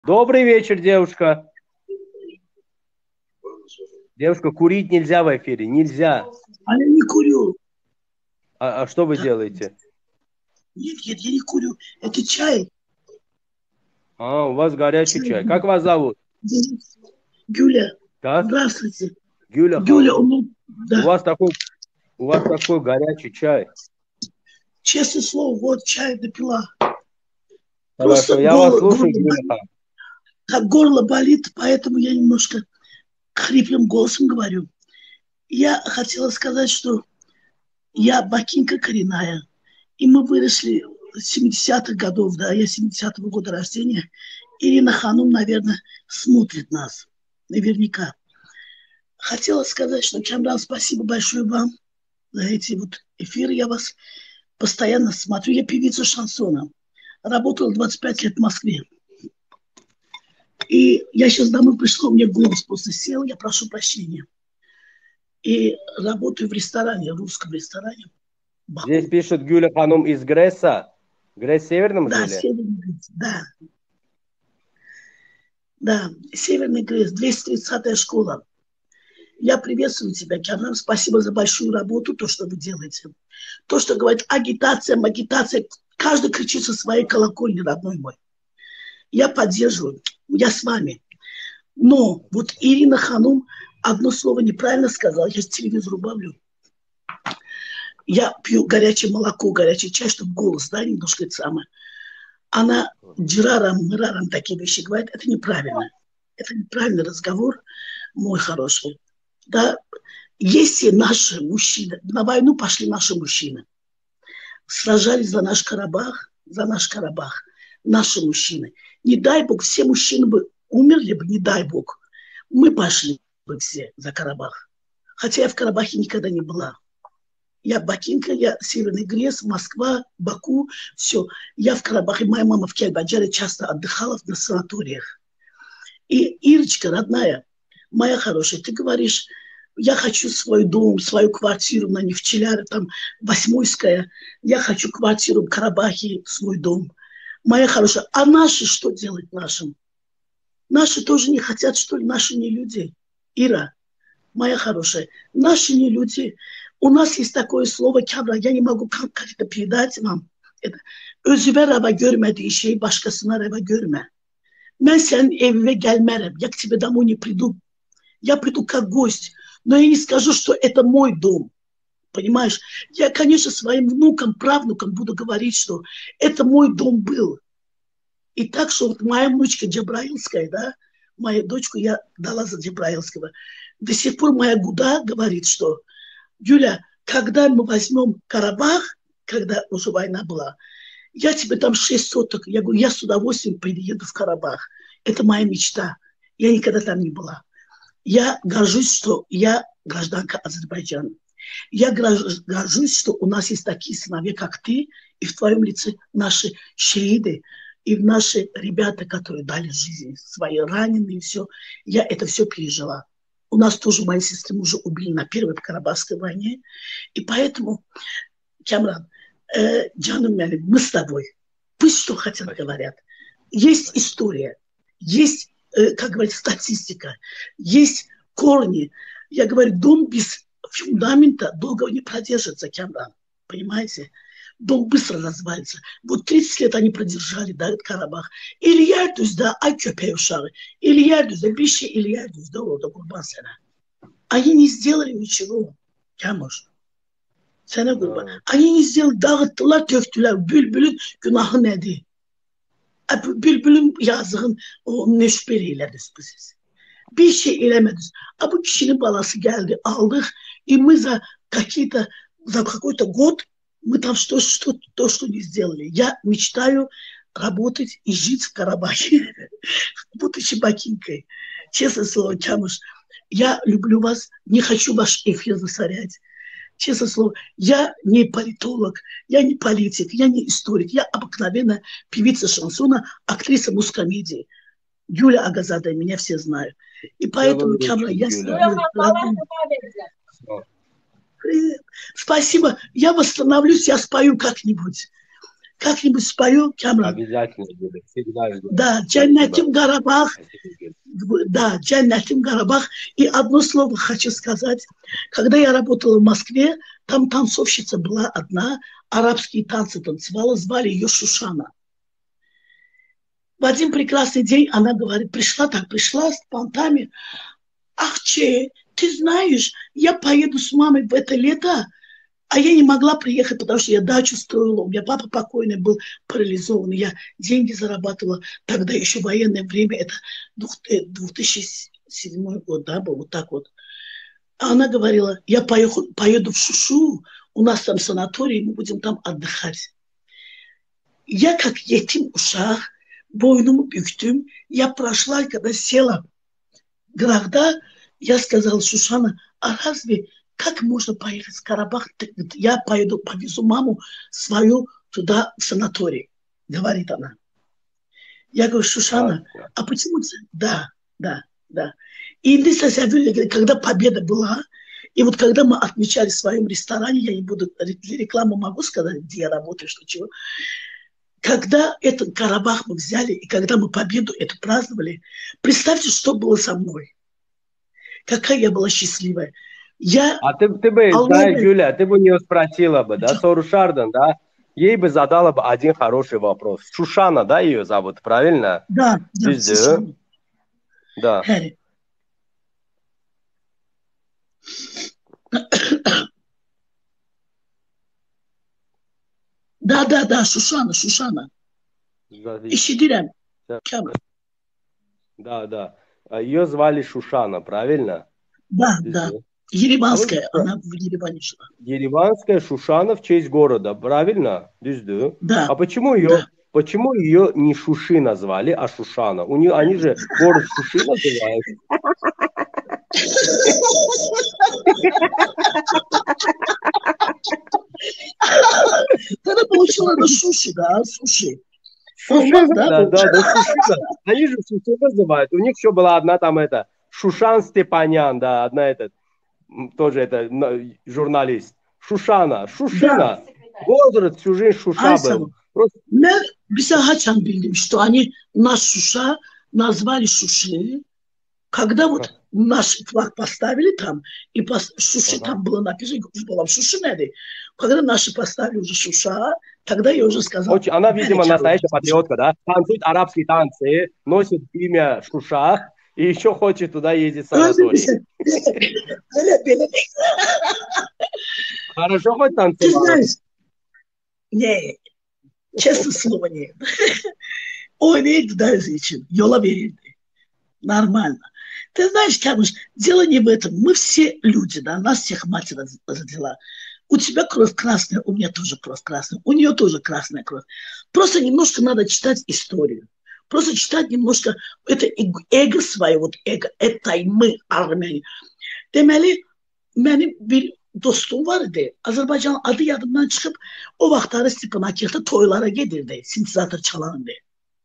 Добрый вечер, девушка. Девушка, курить нельзя в эфире, нельзя. А я не курю. А что вы Да. делаете? Нет, я не курю. Это чай. У вас горячий Чай. чай. Как вас зовут? Гюля. Как? Здравствуйте. Гюля Гюля, у Ханум. меня... У Да. вас такой, у вас такой горячий чай. Честное слово, вот чай допила. Хорошо, Просто я вас горло слушаю, Гюля болит. Ханум. Как горло болит, поэтому я немножко хриплым голосом говорю. Я хотела сказать, что я бакинка коренная. И мы выросли с 70-х годов, да, я 70-го года рождения. Ирина Ханум, наверное, смотрит нас. Наверняка. Хотела сказать, что, Камран, спасибо большое вам за эти вот эфиры. Я вас постоянно смотрю. Я певица шансона. Работала 25 лет в Москве. И я сейчас домой пришла, у меня голос просто сел, я прошу прощения. И работаю в ресторане, в русском ресторане. Здесь Баку. пишут Гюля Ханум из Гресса. Гресс в Северном Да, жили? Северный Грейс, да. Да, Северный Грейс, 230-я школа. Я приветствую тебя, Камран. Спасибо за большую работу, то, что вы делаете. То, что говорит агитация, магитация. Каждый кричит со своей колокольни, родной мой. Я поддерживаю, я с вами. Но вот Ирина Ханум одно слово неправильно сказала. Я с телевизора убавлю. Я пью горячее молоко, горячий чай, чтобы голос, да, немножко это самое. Она джирарам, мирарам такие вещи говорит. Это неправильно. Это неправильный разговор, мой хороший. Да, если наши мужчины, на войну пошли наши мужчины, сражались за наш Карабах, наши мужчины. Не дай Бог, все мужчины бы умерли бы, не дай Бог. Мы пошли бы все за Карабах. Хотя я в Карабахе никогда не была. Я бакинка, я Северный Грейс, Москва, Баку, все. Я в Карабахе, моя мама в Кельбаджаре часто отдыхала на санаториях. И Ирочка, родная, моя хорошая, ты говоришь, я хочу свой дом, свою квартиру на Нефтеляре, там, Восьмойская. Я хочу квартиру в Карабахе, свой дом. Моя хорошая, а наши что делать нашим? Наши тоже не хотят, что ли? Наши не люди. Ира, моя хорошая, наши не люди. У нас есть такое слово Камра, я не могу как это передать вам. Это, özüve rava görmediği şeyi başkasına rava görme. Ben senin evine gelmem, я к тебе домой не приду. Я приду как гость, но я не скажу, что это мой дом. Понимаешь? Я, конечно, своим внукам, правнукам буду говорить, что это мой дом был. И так, что вот моя внучка Джабраилская, да, мою дочку я дала за Джабраилского. До сих пор моя Гуда говорит, что, Юля, когда мы возьмем Карабах, когда уже война была, я тебе дам 6 соток. Я говорю, я с удовольствием приеду в Карабах. Это моя мечта. Я никогда там не была. Я горжусь, что я гражданка Азербайджана. Я горжусь, что у нас есть такие сыновья, как ты, и в твоем лице наши шеиды, и наши ребята, которые дали жизнь, свои раненые, все. Я это все пережила. У нас тоже мои сестры мужа убили на Первой Карабахской войне. И поэтому, Камран, Джаном, мы с тобой. Пусть что хотят говорят. Есть история, есть, как говорится, статистика, есть корни. Я говорю, дом без фундамента долго не продержится, Камран. Понимаете? Дом bыстро развалится. Вот 30 лет они продержали, да, Карабах. İli yer düzde, ay köpeği uşağı. İli yer düzde, bir şey ili yer düzde orada kurban sana. Они не сделали ничего, Камуш. Sana kurban. Они не сделали, dağıttılar, töktüler. Bülbülün günahı nedir? Bülbülün yazığın o neşberiyle biz. Bir şey eləmediniz. А bu kişinin balası geldi, aldık. И мы за какой-то год мы там что не сделали. Я мечтаю работать и жить в Карабахе, будучи бакинкой. Честное слово, Камуш, я люблю вас, не хочу ваш эфир засорять. Честное слово, я не политолог, я не политик, я не историк, я обыкновенная певица шансона, актриса мускомедии. Юля Агазада, меня все знают. И поэтому, Камра, я с тобой. Спасибо. Я восстановлюсь, я спою как-нибудь. как-нибудь спою, Камран. Обязательно, Гюля, всегда жду. Да, Джаннатим Гарабах. Да, Джаннатим Гарабах. И одно слово хочу сказать. Когда я работала в Москве, там танцовщица была одна, арабские танцы танцевала, звали ее Шушана. В один прекрасный день она говорит, пришла с понтами. Ах, Че, ты знаешь, я поеду с мамой в это лето, а я не могла приехать, потому что я дачу строила. У меня папа покойный был парализован. Я деньги зарабатывала. Тогда еще военное время, это 2007 год, да, был вот так вот. А она говорила, я поеду в Шушу, у нас там санаторий, мы будем там отдыхать. Я как етим ушах, boynumu büktüm. Я прошла, когда села в Грахда, я сказала, Шушана, а разве как можно поехать в Карабах? Я поеду, повезу маму свою туда, в санаторий, говорит она. Я говорю, Шушана, а почему? Да. И когда победа была, и вот когда мы отмечали в своем ресторане, я не буду, рекламу могу сказать, где я работаю, что чего, когда этот Карабах мы взяли, и когда мы победу эту праздновали, представьте, что было со мной. Какая я была счастливая. А ты бы, да, Гюля, ты бы у нее спросила бы, да, Сорушардан, да, ей бы задала бы один хороший вопрос. Шушана, да, ее зовут, правильно? Да, Шушана. Да. Да, Шушана. Ищидирям. Да. Ее звали Шушана, правильно? Да. Ереванская, она в Ереване жила. Ереванская Шушана в честь города, правильно? Да. А почему ее не Шуши назвали, а Шушана? Они же город Шуши называют. Тогда получила на Шуши, да, Суши. Да, Шуши. Они же Шуши называют. У них еще была одна там Шушан Степанян, да, одна тоже журналист. Шушина. Город всю жизнь Шуша был. Biz Haçan bildim, что они наш Шуша назвали Шуши. Когда вот наш флаг поставили там, и Шуши там было написано, было Шуши надо. Когда наши поставили уже Шуша, тогда я уже сказал. Она, видимо, настоящая патриотка, да? Танцует арабские танцы, носит имя Шуша, и еще хочет туда ездить в санаторий. Хорошо хоть танцевала? Не, честное слово, нет. Oynayıp giderse için yola verildi. Нормально. Ты знаешь, Камыш, дело не в этом. Мы все люди, да, нас всех мать родила. У тебя кровь красная, у меня тоже кровь красная, у нее тоже красная кровь. Просто немножко надо читать историю. Просто читать немножко это эго свое, вот эго, это и мы, армяне. Demeli, benim bir dostum var idi. Azərbaycan adı yadımdan çıxıb, o vaxtları Stepanakert toylara gedirdi, синтезатор çalan idi.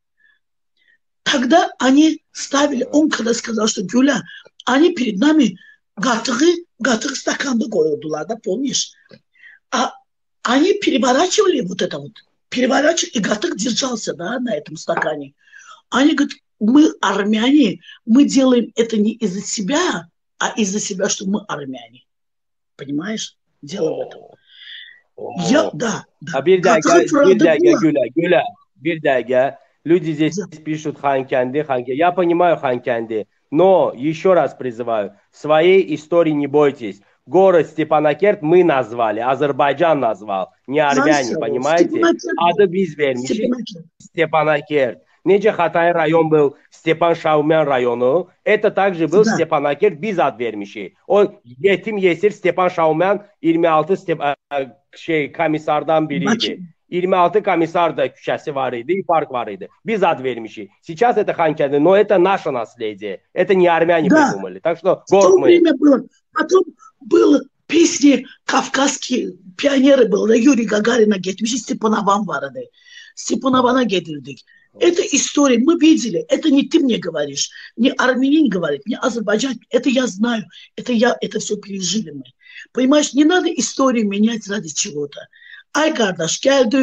Тогда они ставили, он когда сказал, что Гюля, они перед нами гатыгы стаканда koydular, да, помнишь? А они переворачивали вот это вот, и гатык держался, да, на этом стакане. Они говорят, мы армяне, мы делаем это не из-за себя, а из-за себя, что мы армяне. Понимаешь? Дело в этом. Да. А bir dakika, Гюля, люди здесь пишут Ханкенди. Я понимаю Ханкенди, но еще раз призываю, своей истории не бойтесь. Город Степанакерт мы назвали, Азербайджан назвал, не армяне, понимаете? Adı biz vermişiz, Степанакерт. Necə Hatay rayon был Степан Шаумян району, это также был Степанакерт, biz ad vermişik. O yetim yesir Степан Шаумян 26 komissardan biriydi. 26 комиссар da küçəsi var idi, park var idi. Biz ad vermişik. Сейчас это Ханкенди, но это наше наследие. Это не армяне придумали. Так что в то время было. Потом было песни kafkaskие, pionеры был, Юрий Гагарина getirmiş, Степанован vardı. Степанована getirdik. Это история, мы видели, это не ты мне говоришь, не армянин говорит, не Азербайджан, это я знаю, это все пережили мы. Понимаешь, не надо историю менять ради чего-то. Ay kardeş geldin,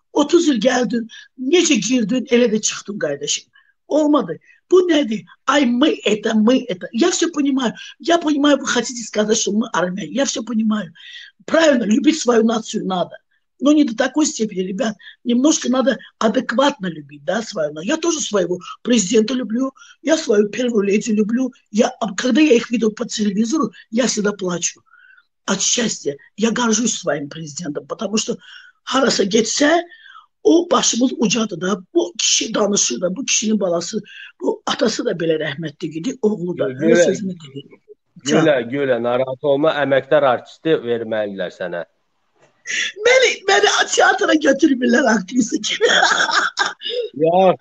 30 yıl geldin. Nece girdin, ele de çıktın kardeşim. Olmadı. Bu nedir? Ай, мы это. Я все понимаю. Я понимаю, вы хотите сказать, что мы армия. Я все понимаю. Правильно, любить свою нацию надо. Но не до такой степени, ребят. Немножко надо адекватно любить, да, свою нацию. Я тоже своего президента люблю. Я свою первую леди люблю. Когда я их видел по телевизору, я всегда плачу от счастья. Я горжусь своим президентом, потому что harasa geçse o başımız ucadı da bu kişi danışır da bu kişinin balası bu atası da belə rəhmətli idi, oğlu da öyle sözünü dedi. Gülə, narahat olma, əməkdar artisti verməlilər sənə. Beni teatra götürmürlər aktrisi kimi. Yok.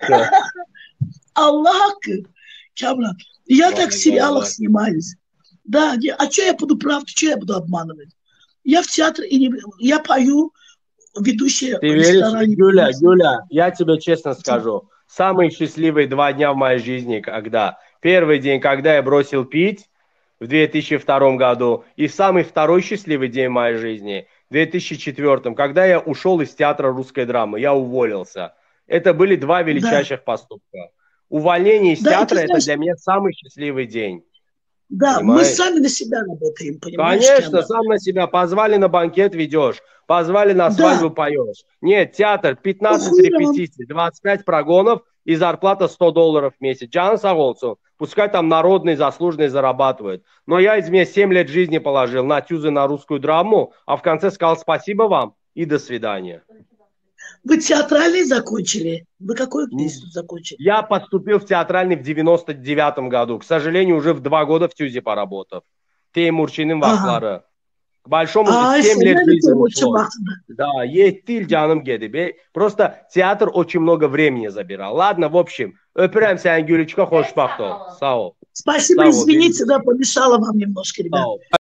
Allah hakkı. Kamran, я так в сериалах снимаюсь. Да, а что я буду правду, что я буду обманывать? Я в театр, я пою, ведущая. Ты веришь, Гюля, я тебе честно скажу, самые счастливые 2 дня в моей жизни, когда первый день, когда я бросил пить в 2002 году, и самый второй счастливый день в моей жизни, в 2004, когда я ушел из театра русской драмы, я уволился. Это были 2 величайших поступка. Увольнение из театра, это для меня самый счастливый день. Да, понимаешь? Мы сами на себя работаем, понимаешь? Конечно, сам на себя. Позвали на банкет, ведешь. Позвали на свадьбу, поешь. Нет, театр, 15 репетиций, 25 прогонов и зарплата $100 в месяц. Джан Саголцу, пускай там народные, заслуженные зарабатывают. Но я из меня 7 лет жизни положил на тюзы, на русскую драму, а в конце сказал спасибо вам и до свидания. Вы театральный закончили? Вы какой институт закончили? Я поступил в театральный в 99 году. К сожалению, уже в 2 года в ТЮЗе поработав. Теймурчиным вахлары. К большому 7 лет жизни ушло. Да, есть canım gedi. Просто театр очень много времени забирал. Ладно, в общем, öpürəm səni Gülüçka, xoşbaxt ol. Sağ ol. Спасибо, извините, да, помешала вам немножко, ребят.